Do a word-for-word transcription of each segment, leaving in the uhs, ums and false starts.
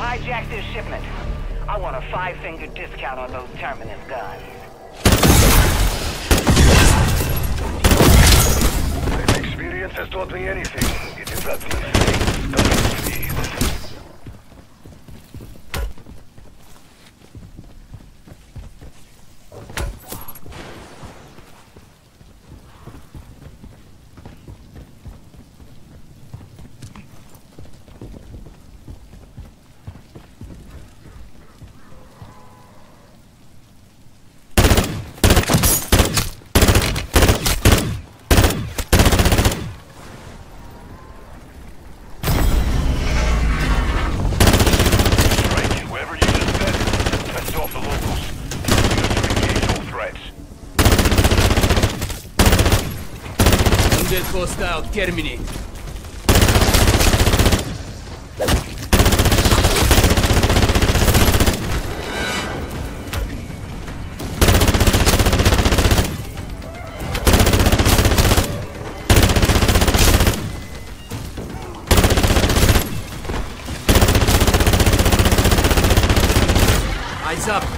Hijack this shipment. I want a five-finger discount on those Terminus guns. If experience has taught me anything, it is that these things come in threes. Hostile terminate. Eyes up.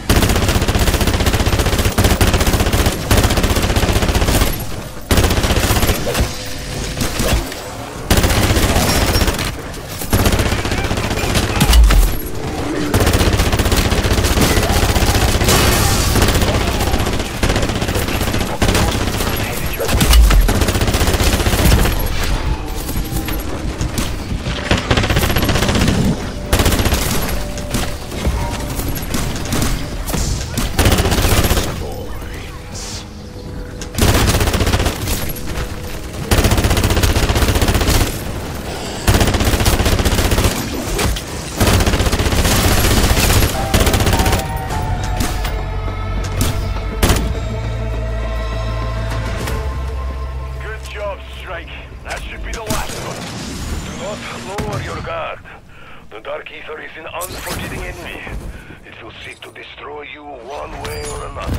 That should be the last one. Do not lower your guard. The Dark Aether is an unforgiving enemy. It will seek to destroy you one way or another.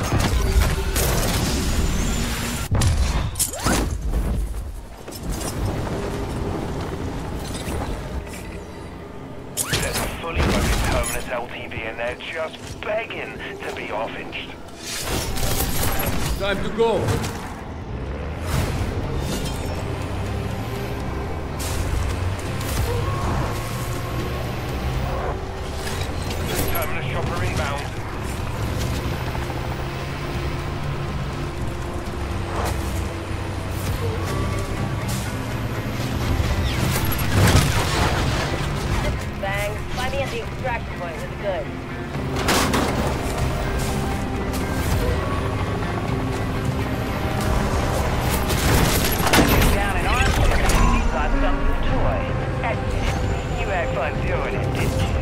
There's a fully loaded Terminus L T V and they're just begging to be off-inched. Time to go. Terminus chopper inbound. Bang. Find me at the extraction point with the goods. Down in Armstrong, you got some new toy. Admit, you had fun doing it, didn't you?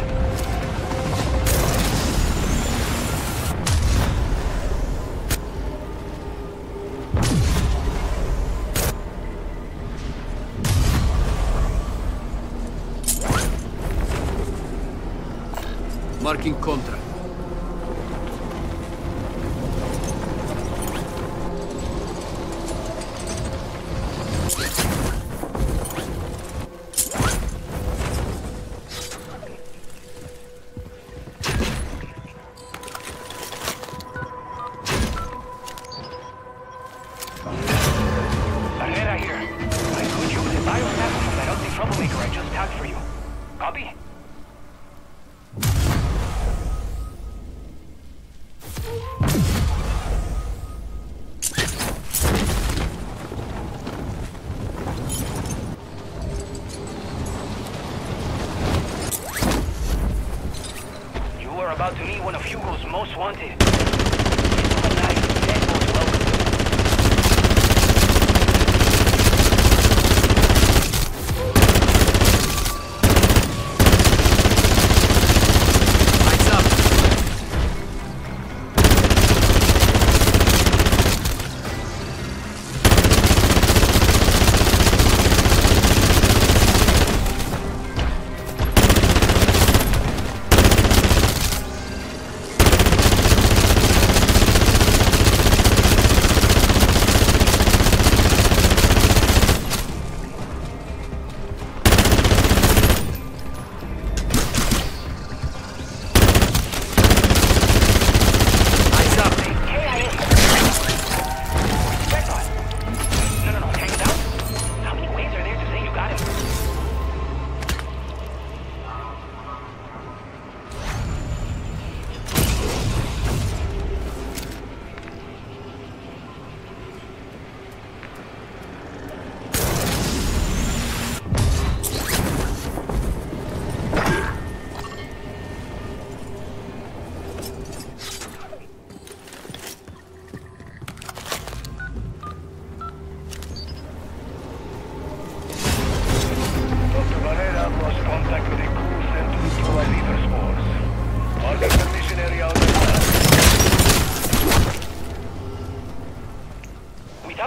Marking contract. Ahead here. I could use a biosensor that ugly troublemaker I just tagged for you. Copy? About to meet one of Hugo's most wanted. It's a nice, dead most welcome. Lights up.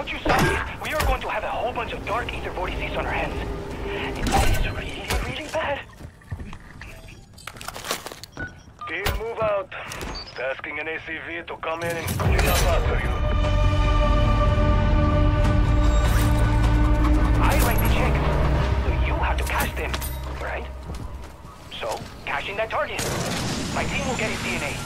what you saw here, we are going to have a whole bunch of dark Aether vortices on our hands. That is really, really bad. Team, move out. Tasking an A C V to come in and clean up after you. I write the checks, so you have to cash them, right? So, cashing that target. My team will get his D N A.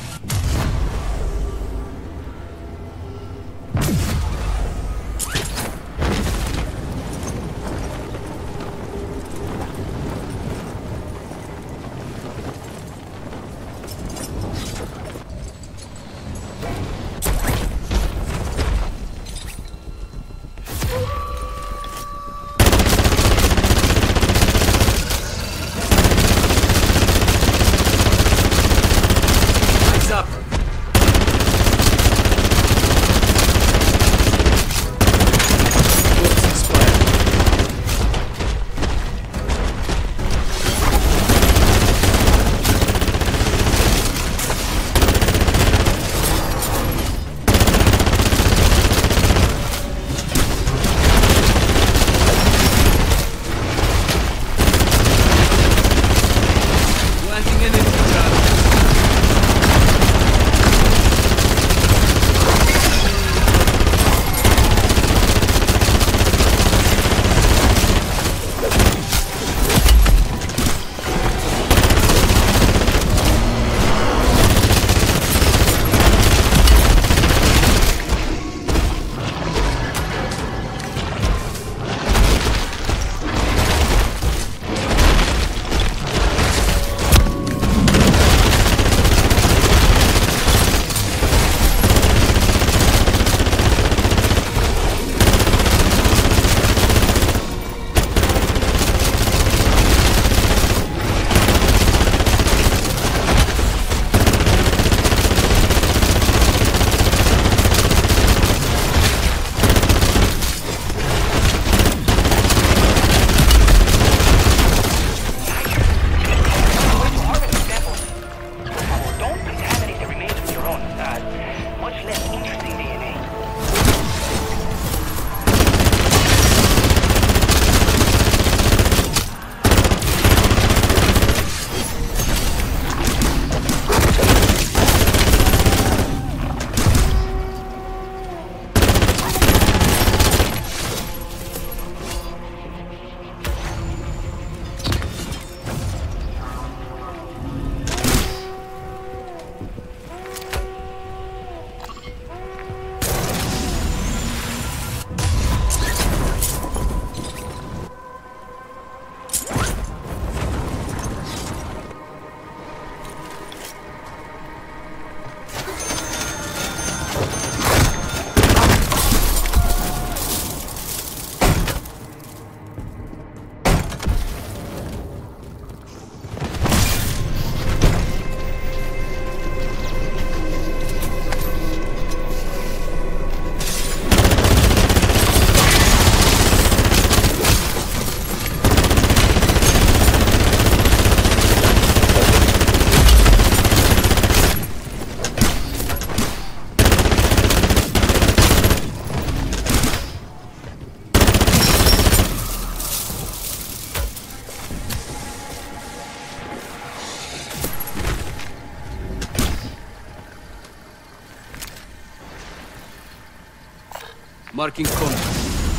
Marking contact.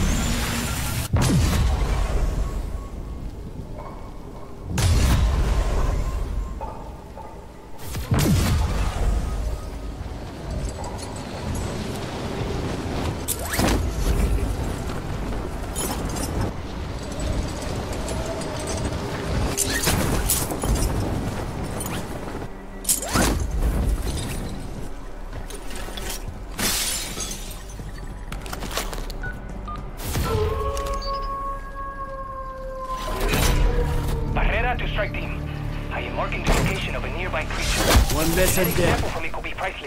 To strike team. I am marking the location of a nearby creature. One less An and dead. example from it could be priceless.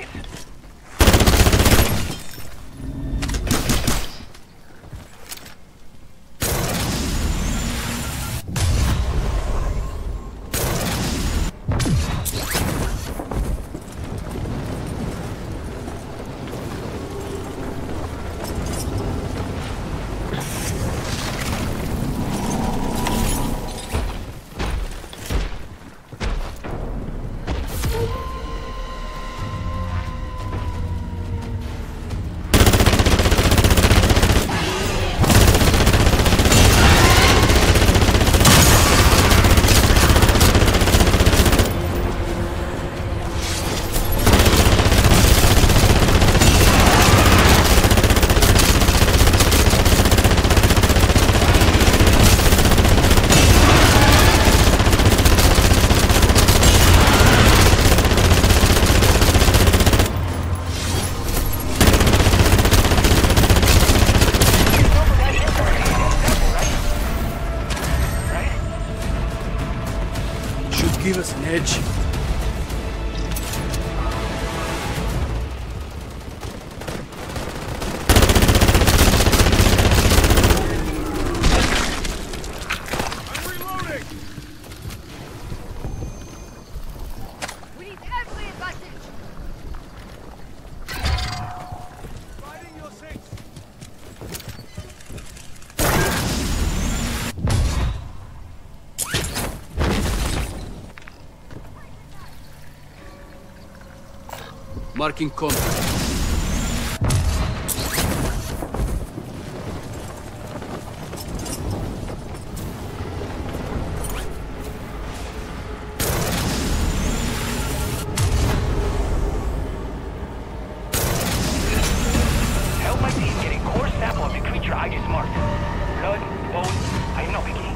give us an edge. We need every advantage. Marking contact. Help my team get a core sample of the creature I just marked. Blood, bones, I am no picky.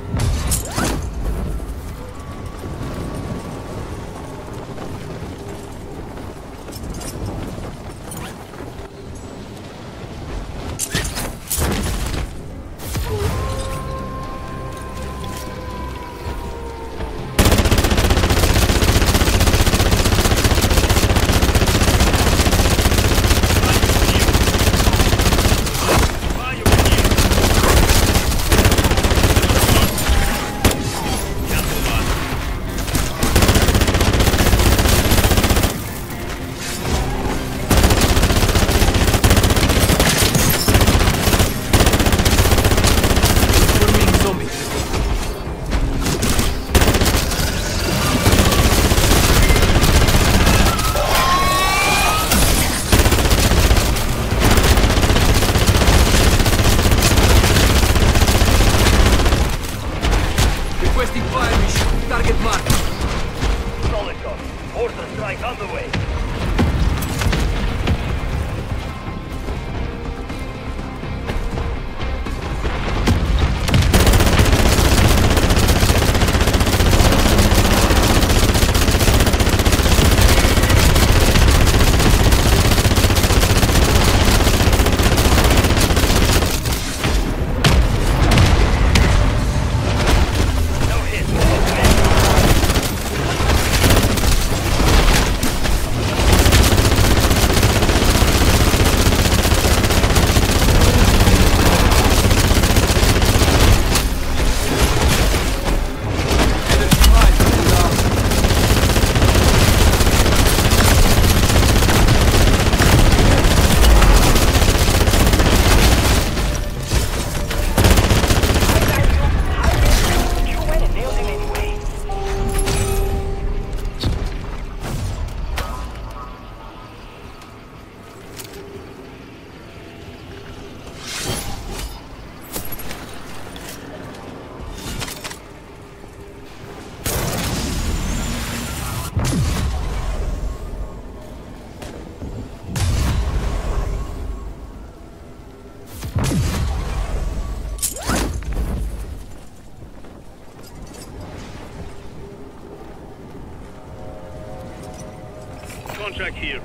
Contract here.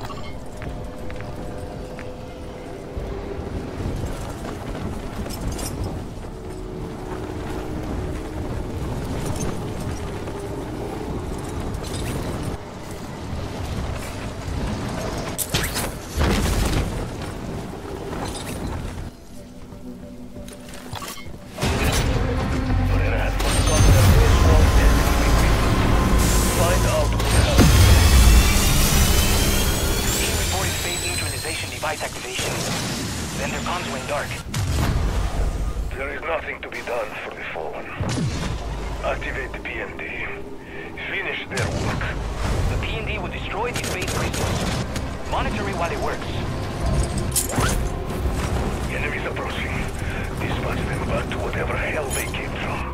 Device activation. Then their comms went dark. There is nothing to be done for the Fallen. Activate the P N D. Finish their work. The P N D will destroy these base crystals. Monitor it while it works. Enemies approaching. Dispatch them back to whatever hell they came from.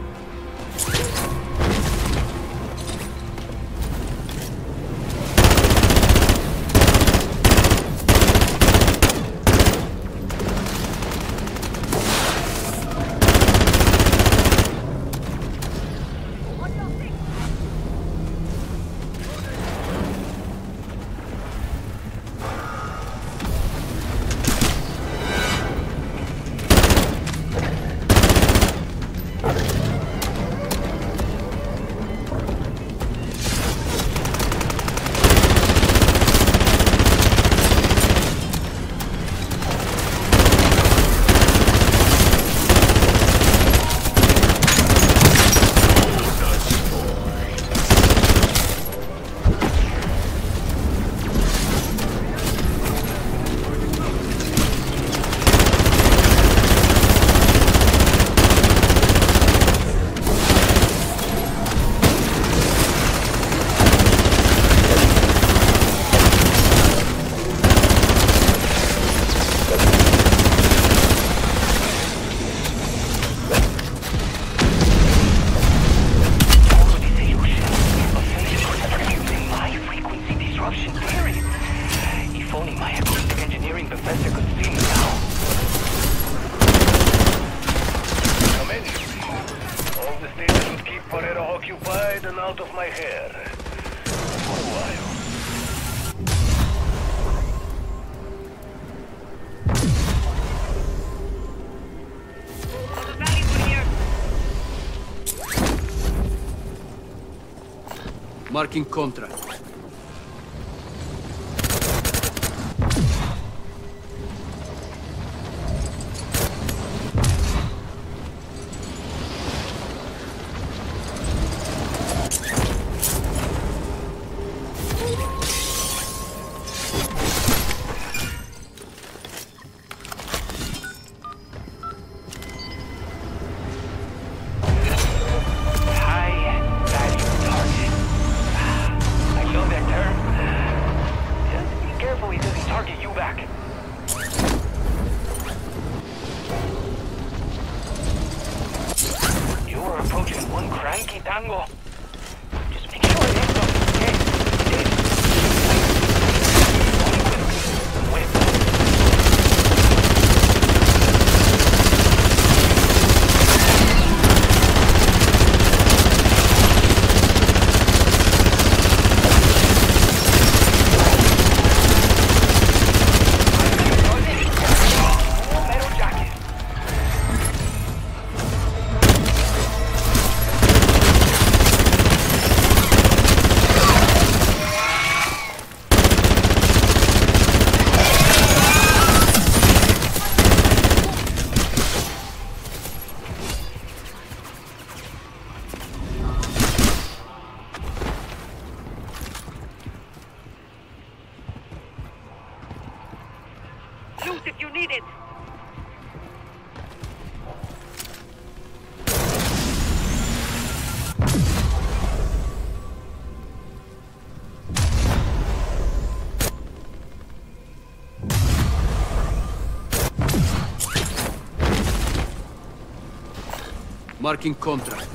out of my hair. For a while. Marking contract. If you need it. Marking contract.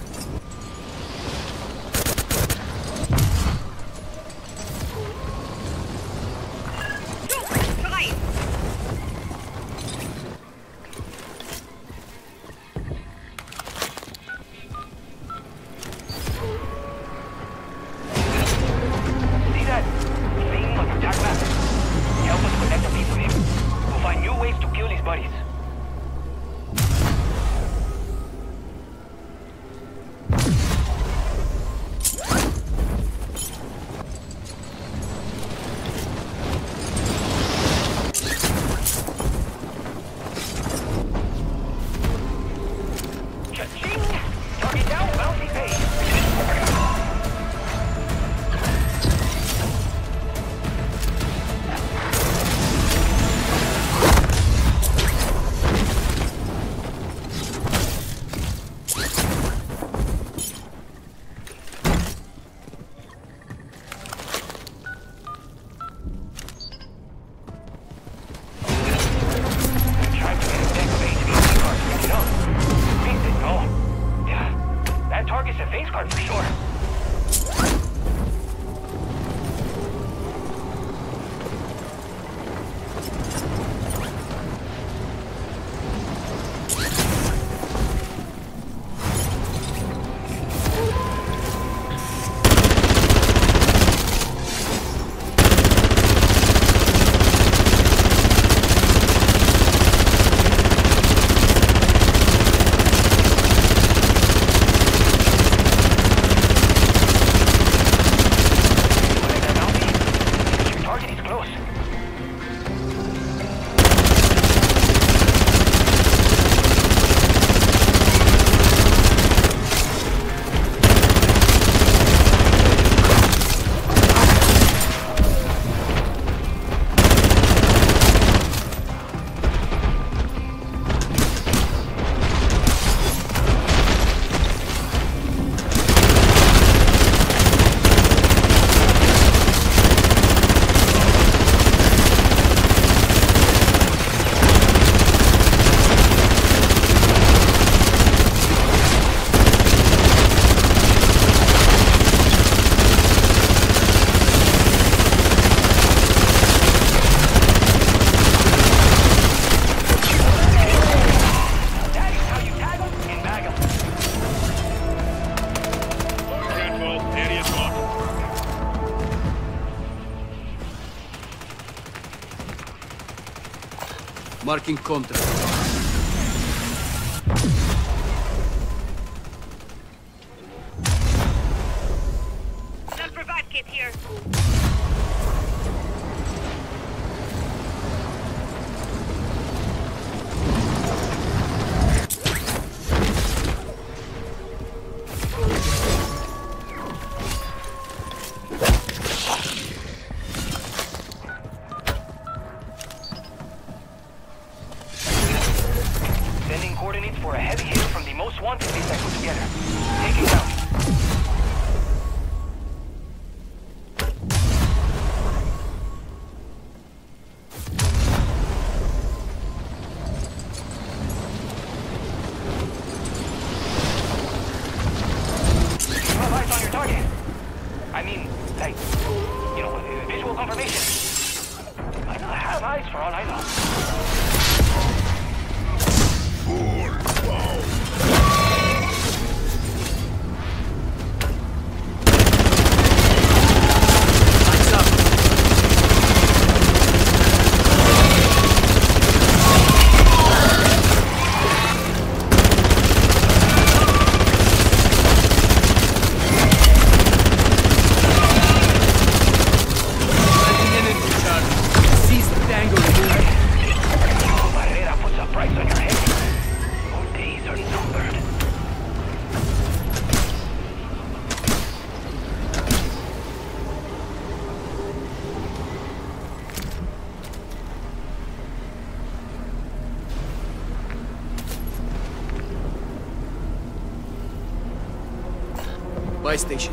Marking contract. Self-revive kit here. Sending coordinates for a heavy hitter from the most wanted list I put together. Taking down. You have eyes on your target. I mean, like, you know, visual confirmation. Might not have eyes for all I know. Lights up. Sending energy charge. Seize the tango remover. Oh, Barrera puts a price on your head. Your days are numbered. Buy station.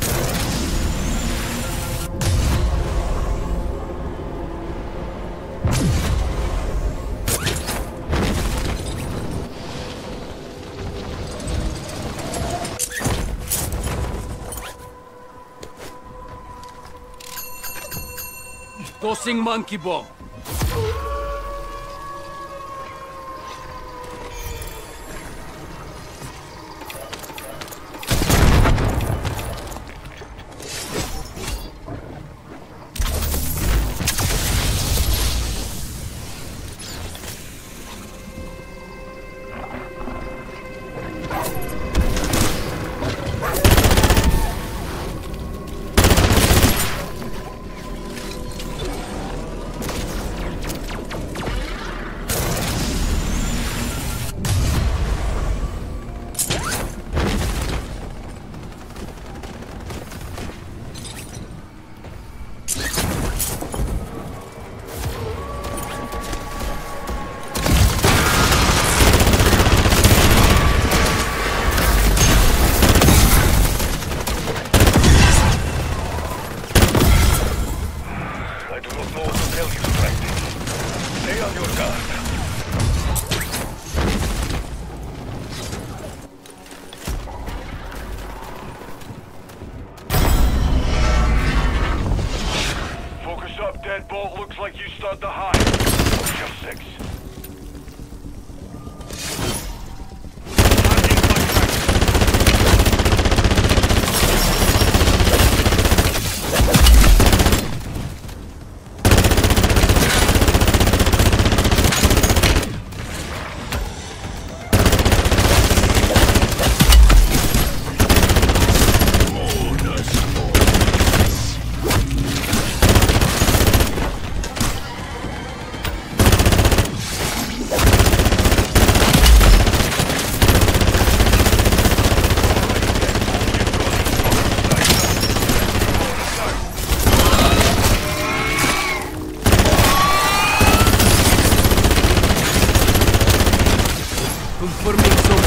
Tossing monkey bomb. I do not know what to tell you, Franklin. Stay on your guard. Focus up, Deadbolt. Looks like you start to hide. Just six. Confirming zone.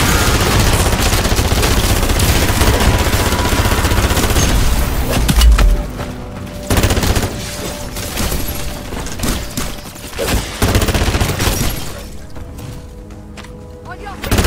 On your feet.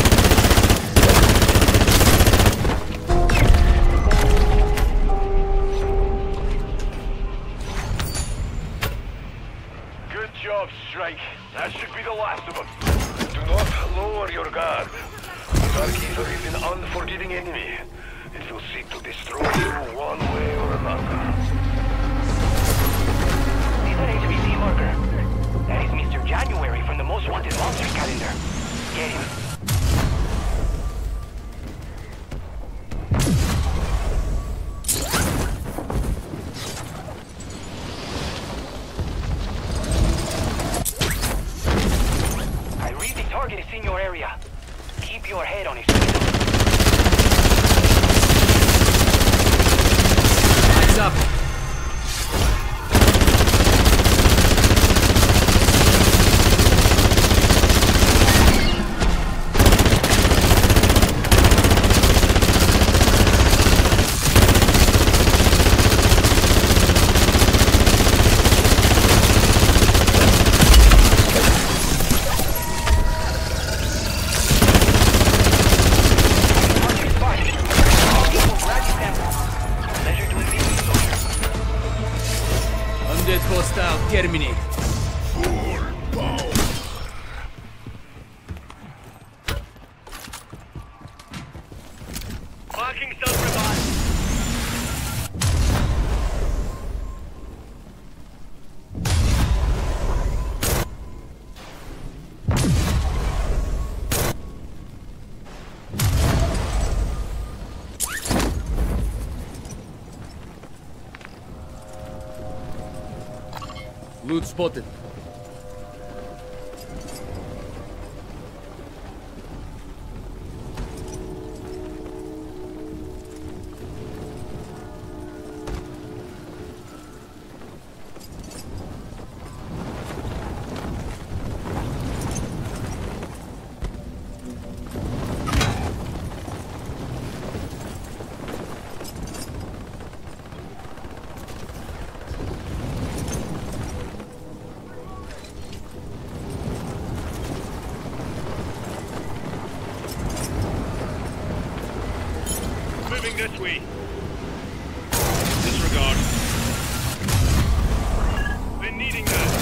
Good job, Strike. That should be the last of them. Do not lower your guard. The Dark Aether is an unforgiving enemy. It will seek to destroy you one way or another. See that H B C marker? That is Mister January from the most wanted. your head on his Eyes up. Undead hostile terminate. Marking self-revive. Loot spotted. Moving this way. Disregard. Been needing that.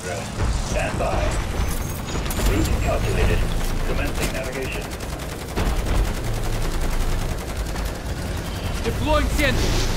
progress. Stand by. Route calculated. Commencing navigation. Deploying sentry.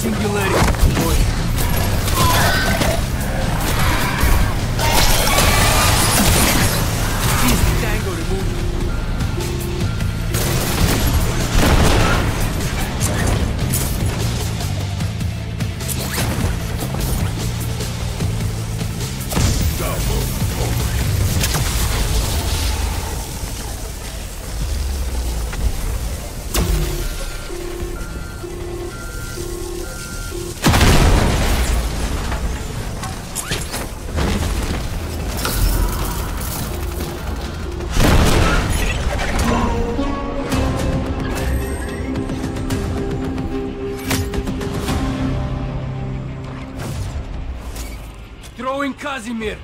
Singularity deployed. Seize the tango to move. Throwing Casimir.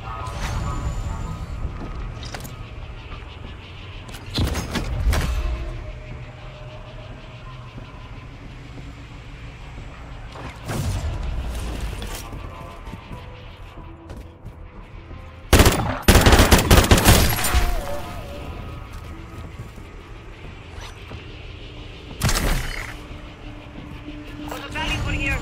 There's a value for here.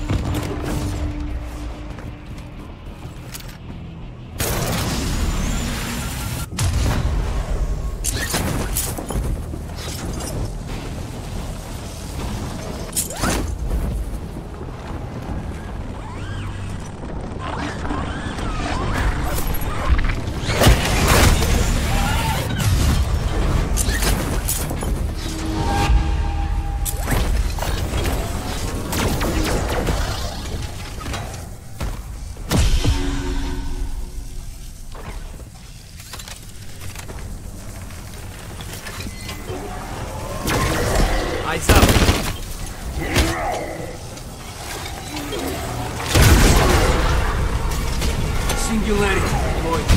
Eyes up. Singularity deployed.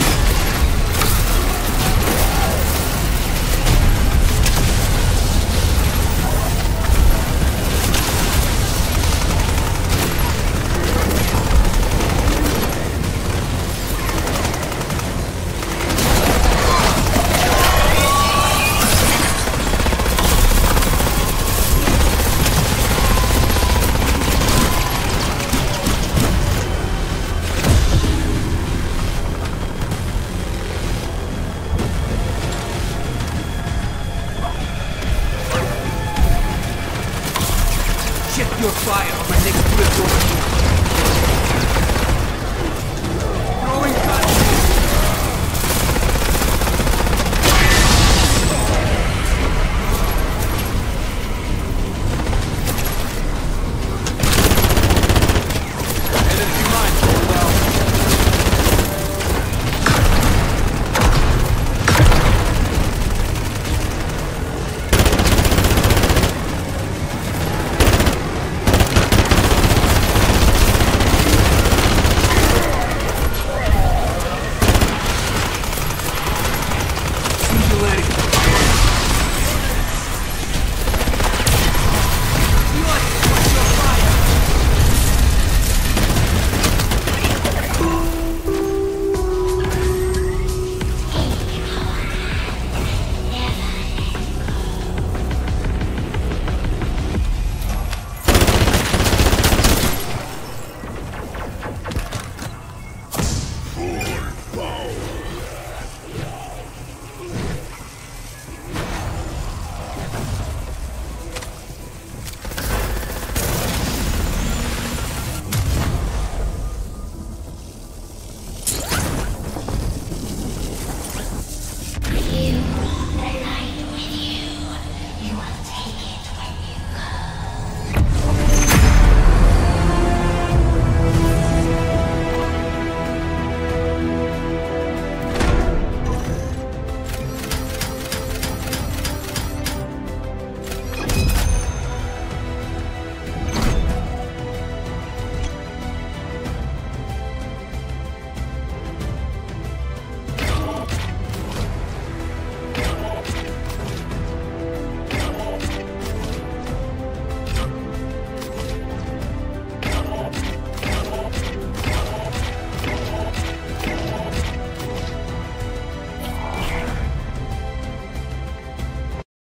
Check your fire on my next flip over. Throwing cut.